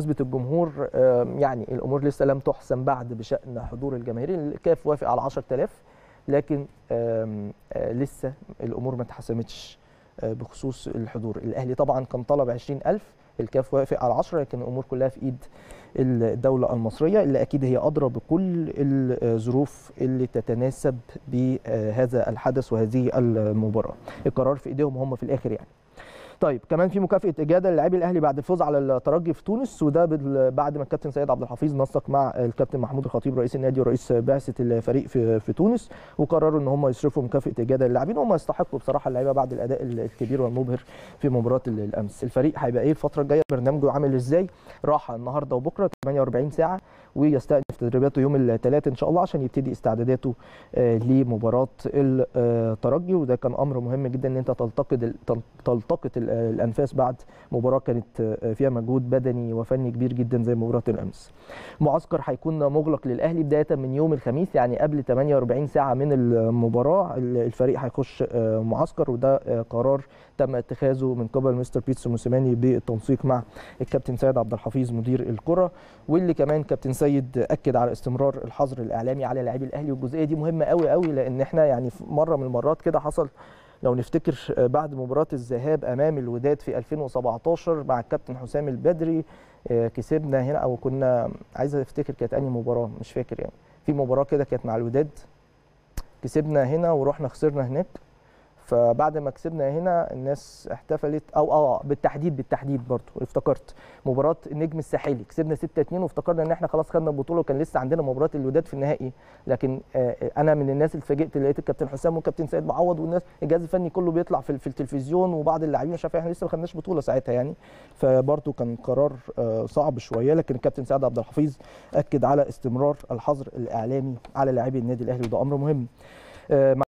بمناسبة الجمهور يعني الامور لسه لم تحسم بعد بشان حضور الجماهير. الكاف وافق على 10000 لكن لسه الامور ما اتحسمتش بخصوص الحضور. الاهلي طبعا كان طلب 20000، الكاف وافق على 10، لكن الامور كلها في ايد الدوله المصريه اللي اكيد هي ادرى بكل الظروف اللي تتناسب بهذا الحدث وهذه المباراه. القرار في ايديهم هم في الاخر يعني. طيب كمان في مكافاه اجاده للاعبي الاهلي بعد الفوز على الترجي في تونس، وده بعد ما الكابتن سيد عبد الحفيظ نسق مع الكابتن محمود الخطيب رئيس النادي ورئيس بعثه الفريق في تونس، وقرروا ان هم يصرفوا مكافاه اجاده للاعبين. هم يستحقوا بصراحه اللعيبه بعد الاداء الكبير والمبهر في مباراه الامس. الفريق هيبقى ايه الفتره الجايه، برنامجه عامل ازاي؟ راحه النهارده وبكره 48 ساعه، ويستأنف تدريباته يوم الثلاث ان شاء الله عشان يبتدي استعداداته لمباراه الترجي. وده كان امر مهم جدا ان انت تلتقط الانفاس بعد مباراه كانت فيها مجهود بدني وفني كبير جدا زي مباراه الامس. معسكر هيكون مغلق للاهلي بدايه من يوم الخميس، يعني قبل 48 ساعه من المباراه الفريق هيخش معسكر، وده قرار تم اتخاذه من قبل مستر بيتسو موسيماني بالتنسيق مع الكابتن سيد عبد الحفيظ مدير الكره، واللي كمان كابتن سيد اكد على استمرار الحظر الاعلامي على لاعبي الاهلي. والجزئيه دي مهمه قوي قوي، لان احنا يعني في مره من المرات كده حصل، لو نفتكر بعد مباراه الذهاب امام الوداد في 2017 مع الكابتن حسام البدري، كسبنا هنا، او كنا عايز افتكر كانت انهي مباراه مش فاكر، يعني في مباراه كده كانت مع الوداد كسبنا هنا ورحنا خسرنا هناك. فبعد ما كسبنا هنا الناس احتفلت، او بالتحديد برضه افتكرت مباراه النجم الساحلي كسبنا 6-2 وافتكرنا ان احنا خلاص خدنا البطوله، وكان لسه عندنا مباراه الوداد في النهائي. لكن انا من الناس اللي اتفاجئت، لقيت الكابتن حسام والكابتن سيد معوض والناس الجهاز الفني كله بيطلع في التلفزيون، وبعض اللاعبين مش عارف احنا لسه ما خدناش بطوله ساعتها يعني. فبرضه كان قرار صعب شويه، لكن الكابتن سيد عبد الحفيظ اكد على استمرار الحظر الاعلامي على لاعبي النادي الاهلي، وده امر مهم.